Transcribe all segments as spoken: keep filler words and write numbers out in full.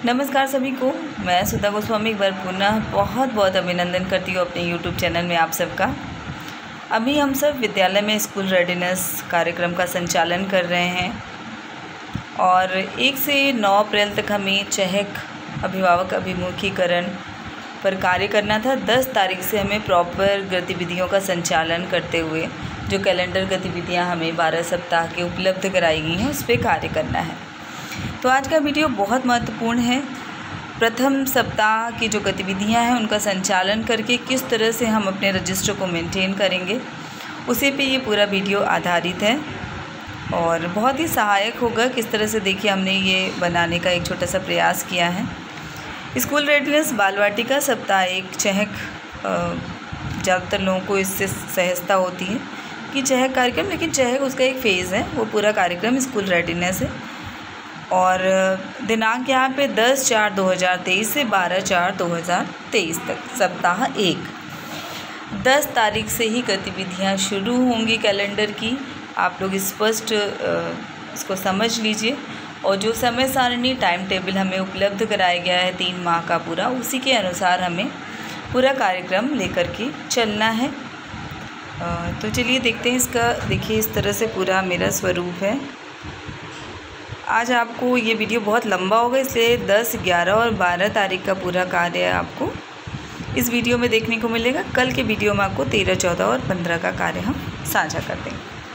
नमस्कार सभी को। मैं सुधा गोस्वामी एक बार पुनः बहुत बहुत अभिनंदन करती हूँ अपने यूट्यूब चैनल में आप सबका। अभी हम सब विद्यालय में स्कूल रेडीनेस कार्यक्रम का संचालन कर रहे हैं और एक से नौ अप्रैल तक हमें चहक अभिभावक अभिमुखीकरण पर कार्य करना था। दस तारीख से हमें प्रॉपर गतिविधियों का संचालन करते हुए जो कैलेंडर गतिविधियां हमें बारह सप्ताह के उपलब्ध कराई गई हैं उस पर कार्य करना है। तो आज का वीडियो बहुत महत्वपूर्ण है। प्रथम सप्ताह की जो गतिविधियां हैं उनका संचालन करके किस तरह से हम अपने रजिस्टर को मेंटेन करेंगे उसी पे ये पूरा वीडियो आधारित है और बहुत ही सहायक होगा। किस तरह से देखिए हमने ये बनाने का एक छोटा सा प्रयास किया है। स्कूल रेडीनेस बाल वाटिका सप्ताह एक चहक, ज़्यादातर लोगों को इससे सहजता होती है कि चहक कार्यक्रम, लेकिन चहक उसका एक फ़ेज़ है, वो पूरा कार्यक्रम स्कूल रेडीनेस है। और दिनांक यहाँ पे दस चार दो हज़ार तेईस से बारह चार दो हज़ार तेईस तक सप्ताह एक। दस तारीख से ही गतिविधियाँ शुरू होंगी कैलेंडर की। आप लोग स्पष्ट इसको समझ लीजिए और जो समय सारणी टाइम टेबल हमें उपलब्ध कराया गया है तीन माह का पूरा, उसी के अनुसार हमें पूरा कार्यक्रम लेकर के चलना है। तो चलिए देखते हैं इसका। देखिए इस तरह से पूरा मेरा स्वरूप है। आज आपको ये वीडियो बहुत लंबा होगा, इसलिए दस, ग्यारह और बारह तारीख का पूरा कार्य आपको इस वीडियो में देखने को मिलेगा। कल के वीडियो में आपको तेरह, चौदह और पंद्रह का कार्य हम साझा कर देंगे।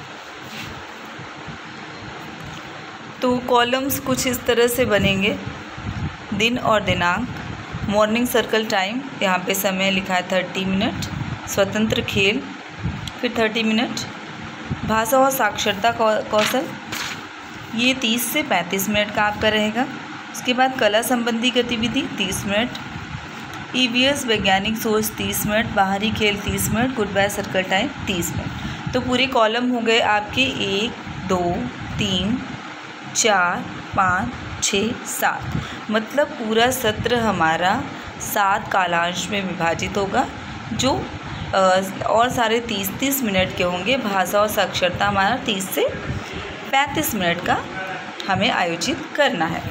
तो कॉलम्स कुछ इस तरह से बनेंगे। दिन और दिनांक, मॉर्निंग सर्कल टाइम, यहाँ पे समय लिखा है थर्टी मिनट, स्वतंत्र खेल फिर थर्टी मिनट, भाषा और साक्षरता कौशल ये तीस से पैंतीस मिनट का आपका रहेगा। उसके बाद कला संबंधी गतिविधि तीस मिनट, ईवीएस वैज्ञानिक सोच तीस मिनट, बाहरी खेल तीस minute, good bye circle time तीस मिनट। तो पूरे कॉलम हो गए आपके एक, दो, तीन, चार, पाँच, छः, सात। मतलब पूरा सत्र हमारा सात कालांश में विभाजित होगा, जो और सारे तीस तीस मिनट के होंगे। भाषा और साक्षरता हमारा तीस से पैंतीस मिनट का हमें आयोजित करना है।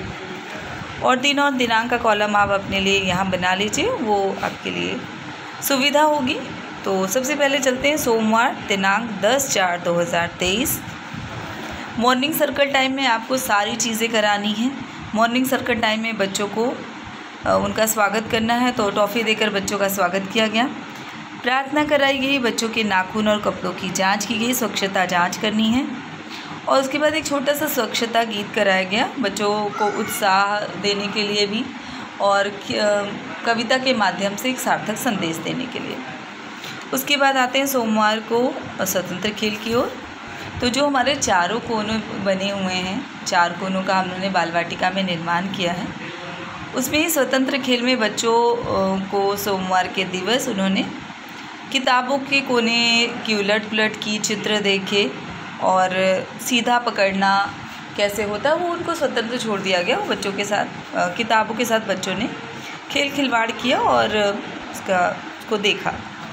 और दिन और दिनांक का कॉलम आप अपने लिए यहाँ बना लीजिए, वो आपके लिए सुविधा होगी। तो सबसे पहले चलते हैं सोमवार, दिनांक दस चार दो हज़ार तेईस। मॉर्निंग सर्कल टाइम में आपको सारी चीज़ें करानी हैं। मॉर्निंग सर्कल टाइम में बच्चों को उनका स्वागत करना है, तो टॉफ़ी देकर बच्चों का स्वागत किया गया। प्रार्थना कराई गई, बच्चों के नाखून और कपड़ों की जांच की गई, स्वच्छता जांच करनी है। और उसके बाद एक छोटा सा स्वच्छता गीत कराया गया बच्चों को उत्साह देने के लिए भी और कविता के माध्यम से एक सार्थक संदेश देने के लिए। उसके बाद आते हैं सोमवार को स्वतंत्र खेल की ओर। तो जो हमारे चारों कोनों बने हुए हैं, चार कोनों का हमने बाल वाटिका में निर्माण किया है, उसमें ही स्वतंत्र खेल में बच्चों को सोमवार के दिवस उन्होंने किताबों के कोने की उलट पुलट की, चित्र देखे और सीधा पकड़ना कैसे होता है वो उनको स्वतंत्र छोड़ दिया गया। वो बच्चों के साथ, किताबों के साथ बच्चों ने खेल खिलवाड़ किया और उसका उसको देखा।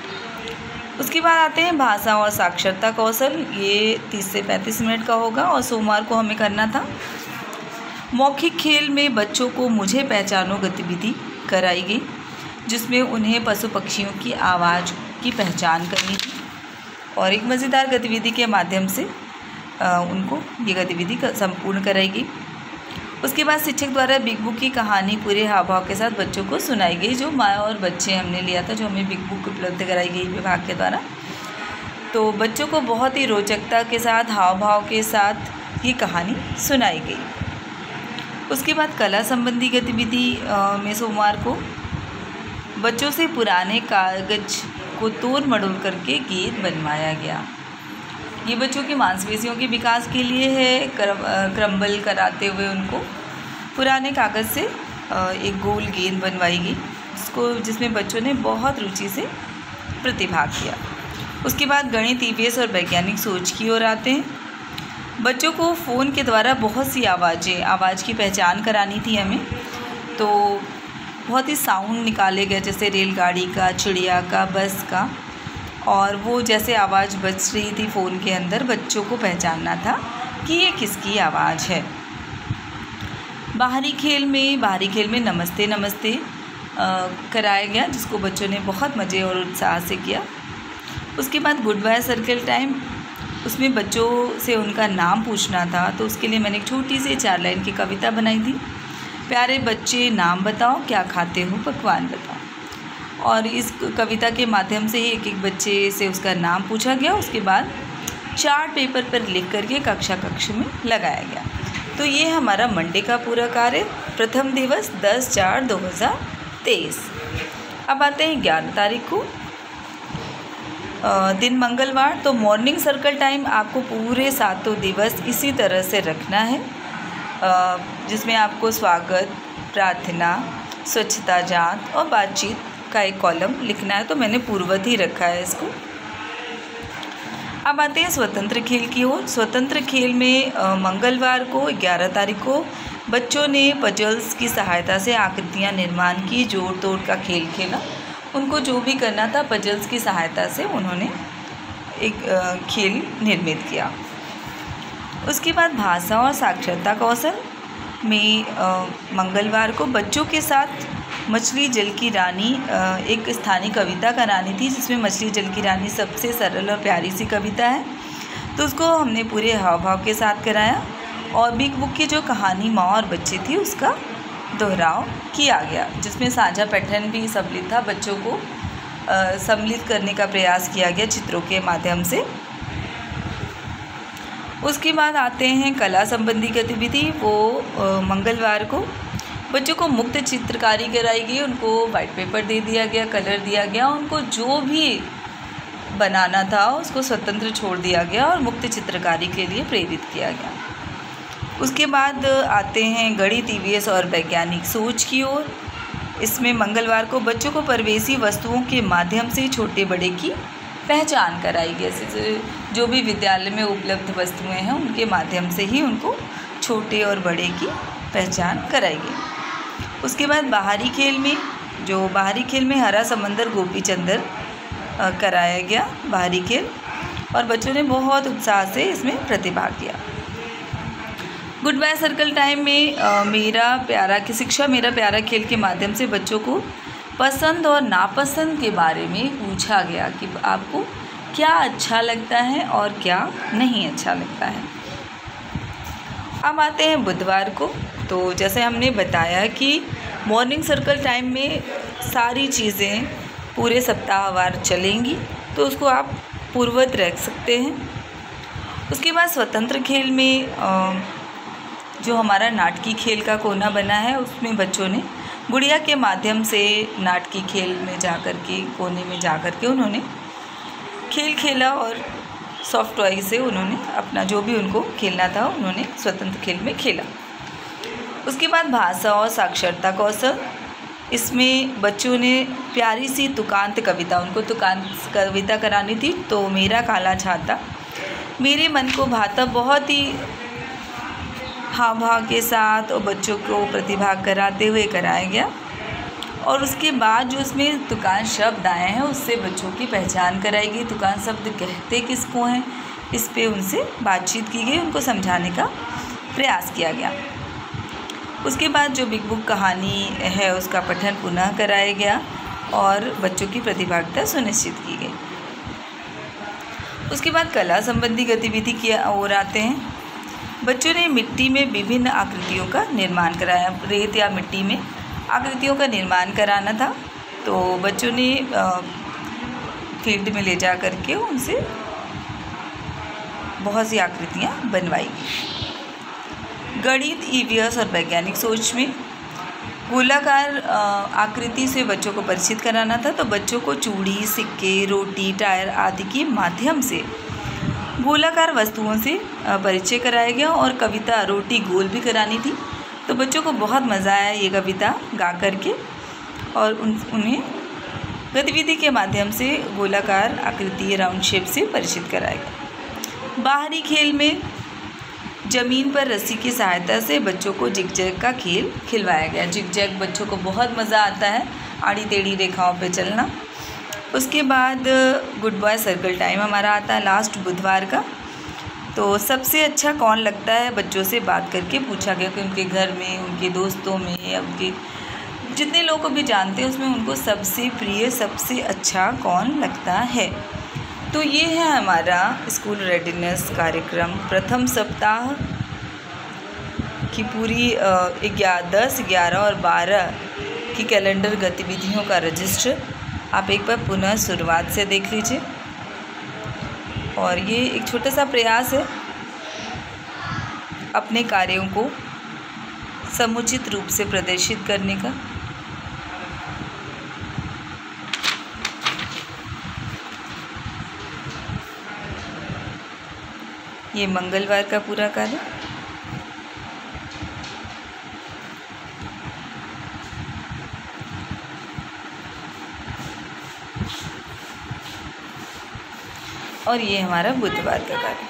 उसके बाद आते हैं भाषा और साक्षरता कौशल। ये तीस से पैंतीस मिनट का होगा और सोमवार को हमें करना था। मौखिक खेल में बच्चों को मुझे पहचानो गतिविधि कराई गई, जिसमें उन्हें पशु पक्षियों की आवाज़ की पहचान करनी थी और एक मज़ेदार गतिविधि के माध्यम से आ, उनको ये गतिविधि संपूर्ण कराएगी। उसके बाद शिक्षक द्वारा बिग बुक की कहानी पूरे हाव भाव के साथ बच्चों को सुनाई गई। जो माँ और बच्चे हमने लिया था, जो हमें बिग बुक उपलब्ध कराई गई विभाग के द्वारा, तो बच्चों को बहुत ही रोचकता के साथ, हाव भाव के साथ ये कहानी सुनाई गई। उसके बाद कला संबंधी गतिविधि में सोमवार को बच्चों से पुराने कागज को तोड़ मड़ोड़ करके गीत बनवाया गया। ये बच्चों की मांसपेशियों के विकास के लिए है। क्रम्बल कराते हुए उनको पुराने कागज़ से एक गोल गेंद बनवाई गई, जिसको जिसमें बच्चों ने बहुत रुचि से प्रतिभाग किया। उसके बाद गणित, ईवीएस और वैज्ञानिक सोच की ओर आते हैं। बच्चों को फ़ोन के द्वारा बहुत सी आवाज़ें आवाज़ की पहचान करानी थी हमें। तो बहुत ही साउंड निकाले गए, जैसे रेलगाड़ी का, चिड़िया का, बस का, और वो जैसे आवाज़ बज रही थी फ़ोन के अंदर, बच्चों को पहचानना था कि ये किसकी आवाज़ है। बाहरी खेल में बाहरी खेल में नमस्ते नमस्ते आ, कराया गया, जिसको बच्चों ने बहुत मज़े और उत्साह से किया। उसके बाद गुड बाय सर्कल टाइम, उसमें बच्चों से उनका नाम पूछना था, तो उसके लिए मैंने एक छोटी सी चार लाइन की कविता बनाई थी। प्यारे बच्चे नाम बताओ, क्या खाते हो पकवान बताओ। और इस कविता के माध्यम से ही एक एक बच्चे से उसका नाम पूछा गया। उसके बाद चार्ट पेपर पर लिख करके कक्षा कक्ष में लगाया गया। तो ये हमारा मंडे का पूरा कार्य, प्रथम दिवस दस चार दो हज़ार तेईस। अब आते हैं ग्यारह तारीख को, दिन मंगलवार। तो मॉर्निंग सर्कल टाइम आपको पूरे सातों दिवस इसी तरह से रखना है, जिसमें आपको स्वागत, प्रार्थना, स्वच्छता जांच और बातचीत का एक कॉलम लिखना है। तो मैंने पूर्ववत ही रखा है इसको। अब आते हैं स्वतंत्र खेल की ओर। स्वतंत्र खेल में मंगलवार को ग्यारह तारीख को बच्चों ने पजल्स की सहायता से आकृतियां निर्माण की, जोड़ तोड़ का खेल खेला। उनको जो भी करना था पजल्स की सहायता से उन्होंने एक खेल निर्मित किया। उसके बाद भाषा और साक्षरता कौशल में मंगलवार को बच्चों के साथ मछली जल की रानी एक स्थानीय कविता करानी थी, जिसमें मछली जल की रानी सबसे सरल और प्यारी सी कविता है। तो उसको हमने पूरे हाव भाव के साथ कराया। और बिग बुक की जो कहानी माँ और बच्चे थी उसका दोहराव किया गया, जिसमें साझा पैटर्न भी सम्मिलित था। बच्चों को सम्मिलित करने का प्रयास किया गया चित्रों के माध्यम से। उसके बाद आते हैं कला संबंधी गतिविधि। वो मंगलवार को बच्चों को मुक्त चित्रकारी कराई गई। उनको वाइट पेपर दे दिया गया, कलर दिया गया, उनको जो भी बनाना था उसको स्वतंत्र छोड़ दिया गया और मुक्त चित्रकारी के लिए प्रेरित किया गया। उसके बाद आते हैं गणित, ई वी एस और वैज्ञानिक सोच की ओर। इसमें मंगलवार को बच्चों को परिवेशी वस्तुओं के माध्यम से छोटे बड़े की पहचान कराई गई। जो भी विद्यालय में उपलब्ध वस्तुएं हैं उनके माध्यम से ही उनको छोटे और बड़े की पहचान कराई गई। उसके बाद बाहरी खेल में जो बाहरी खेल में हरा समंदर गोपी चंदर कराया गया बाहरी खेल, और बच्चों ने बहुत उत्साह से इसमें प्रतिभाग किया। गुड बाय सर्कल टाइम में आ, मेरा प्यारा की शिक्षा मेरा प्यारा खेल के माध्यम से बच्चों को पसंद और नापसंद के बारे में पूछा गया कि आपको क्या अच्छा लगता है और क्या नहीं अच्छा लगता है। अब आते हैं बुधवार को। तो जैसे हमने बताया कि मॉर्निंग सर्कल टाइम में सारी चीज़ें पूरे सप्ताहवार चलेंगी, तो उसको आप पूर्ववत रख सकते हैं। उसके बाद स्वतंत्र खेल में आ, जो हमारा नाटकी खेल का कोना बना है, उसमें बच्चों ने गुड़िया के माध्यम से नाटकी खेल में जा कर के कोने में जा कर के उन्होंने खेल खेला और सॉफ्ट टॉय से उन्होंने अपना जो भी उनको खेलना था उन्होंने स्वतंत्र खेल में खेला। उसके बाद भाषा और साक्षरता कौशल, इसमें बच्चों ने प्यारी सी तुकांत कविता उनको तुकांत कविता करानी थी। तो मेरा काला छाता मेरे मन को भाता बहुत ही हाव भाव के साथ और बच्चों को प्रतिभाग कराते हुए कराया गया। और उसके बाद जो उसमें तुकान शब्द आए हैं उससे बच्चों की पहचान कराई गई। तुकान शब्द कहते किसको हैं, इस पे उनसे बातचीत की गई, उनको समझाने का प्रयास किया गया। उसके बाद जो बिग बुक कहानी है उसका पठन पुनः कराया गया और बच्चों की प्रतिभागिता सुनिश्चित की गई। उसके बाद कला संबंधी गतिविधि की ओर आते हैं। बच्चों ने मिट्टी में विभिन्न आकृतियों का निर्माण कराया। रेत या मिट्टी में आकृतियों का निर्माण कराना था, तो बच्चों ने फील्ड में ले जा कर के उनसे बहुत सी आकृतियाँ बनवाई। गणित, ई वी एस और वैज्ञानिक सोच में गोलाकार आकृति से बच्चों को परिचित कराना था, तो बच्चों को चूड़ी, सिक्के, रोटी, टायर आदि के माध्यम से गोलाकार वस्तुओं से परिचय कराया गया। और कविता रोटी गोल भी करानी थी, तो बच्चों को बहुत मज़ा आया ये कविता गा करके और उन उन्हें गतिविधि के माध्यम से गोलाकार आकृति राउंड शेप से परिचित कराया गया। बाहरी खेल में ज़मीन पर रस्सी की सहायता से बच्चों को जिग जैग का खेल खिलवाया गया। जिग जैग बच्चों को बहुत मज़ा आता है, आड़ी टेढ़ी रेखाओं पे चलना। उसके बाद गुड बॉय सर्कल टाइम हमारा आता है लास्ट बुधवार का। तो सबसे अच्छा कौन लगता है, बच्चों से बात करके पूछा गया कि उनके घर में, उनके दोस्तों में या उनके जितने लोग को भी जानते हैं उसमें उनको सबसे प्रिय, सबसे अच्छा कौन लगता है। तो ये है हमारा स्कूल रेडीनेस कार्यक्रम प्रथम सप्ताह की पूरी ग्यारह दस ग्यारह और बारह की कैलेंडर गतिविधियों का रजिस्टर आप एक बार पुनः शुरुआत से देख लीजिए। और ये एक छोटा सा प्रयास है अपने कार्यों को समुचित रूप से प्रदर्शित करने का। ये मंगलवार का पूरा कार्य। और ये हमारा बुधवार का कार्य।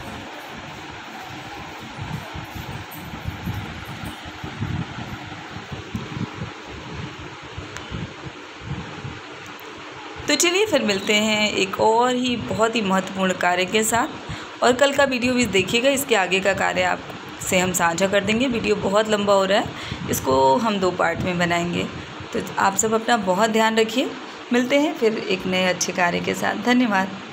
तो चलिए फिर मिलते हैं एक और ही बहुत ही महत्वपूर्ण कार्य के साथ। और कल का वीडियो भी देखिएगा, इसके आगे का कार्य आपसे हम साझा कर देंगे। वीडियो बहुत लंबा हो रहा है, इसको हम दो पार्ट में बनाएंगे। तो आप सब अपना बहुत ध्यान रखिए। मिलते हैं फिर एक नए अच्छे कार्य के साथ। धन्यवाद।